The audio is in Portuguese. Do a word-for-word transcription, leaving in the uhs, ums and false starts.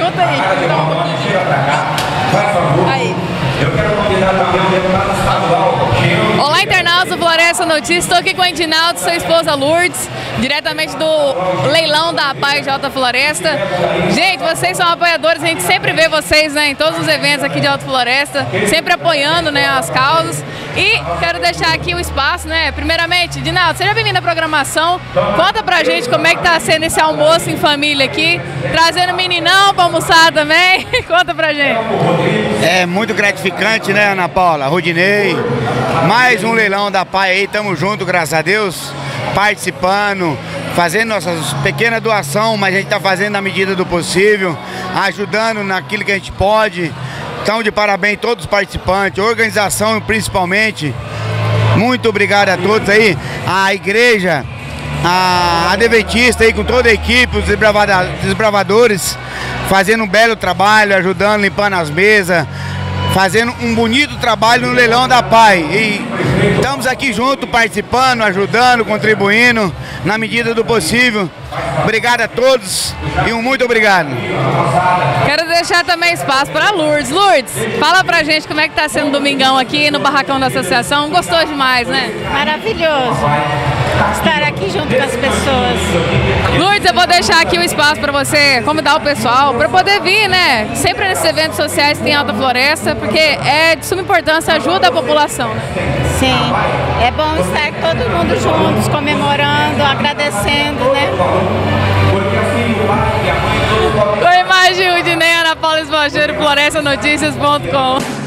junto aí. Aí. Eu quero convidar também o deputado estadual. Olá, internautas do Floresta Notícias. Estou aqui com a Edinaldo, sua esposa Lourdes, diretamente do leilão da Paz de Alta Floresta. Gente, vocês são apoiadores, a gente sempre vê vocês, né, em todos os eventos aqui de Alta Floresta, sempre apoiando, né, as causas. E quero deixar aqui o espaço, né, primeiramente, Edinaldo, seja bem-vindo à programação. Conta pra gente como é que tá sendo esse almoço em família aqui, trazendo meninão pra almoçar também. Conta pra gente. É muito gratificante, né, Ana Paula, Rodinei, mais um leilão da P A I aí, tamo junto, graças a Deus, participando, fazendo nossas pequenas doações, mas a gente tá fazendo na medida do possível, ajudando naquilo que a gente pode. Então, de parabéns a todos os participantes, organização principalmente. Muito obrigado a todos aí, a igreja, a Adventista aí com toda a equipe, os desbravadores, fazendo um belo trabalho, ajudando, limpando as mesas, fazendo um bonito trabalho no leilão da P A I. E estamos aqui juntos, participando, ajudando, contribuindo, na medida do possível. Obrigado a todos e um muito obrigado. Quero deixar também espaço para Lourdes. Lourdes, fala pra gente como é que tá sendo o domingão aqui no barracão da associação. Gostou demais, né? Maravilhoso estar aqui junto com as pessoas. Lourdes, eu vou deixar aqui o espaço para você convidar o pessoal para poder vir, né? Sempre nesses eventos sociais que tem em Alta Floresta, porque é de suma importância, ajuda a população, né? Sim, é bom estar todo mundo juntos, comemorando, agradecendo, né? Com a imagem de Ana Paula Esbacheiro, Floresta Notícias ponto com.